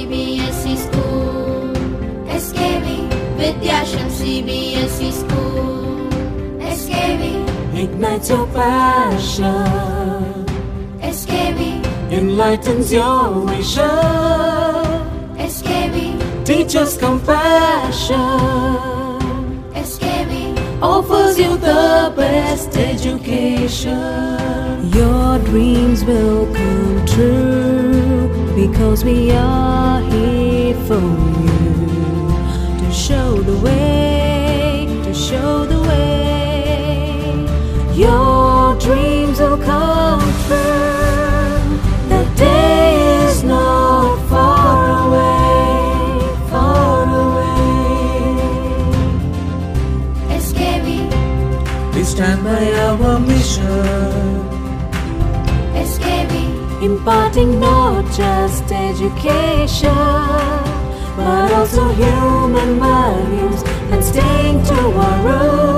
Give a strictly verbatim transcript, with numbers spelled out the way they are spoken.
C B S E School. S K V VIDHYAASHRAM C B S E School. S K V ignites your passion. S K V enlightens your vision. S K V teaches compassion. S K V offers you the best education. Your dreams will come true because we are here for you to show the way, to show the way. Your dreams will come true. The day is not far away, far away. S K V We stand by our mission, S K V imparting not just education, but also human values and staying to our roots.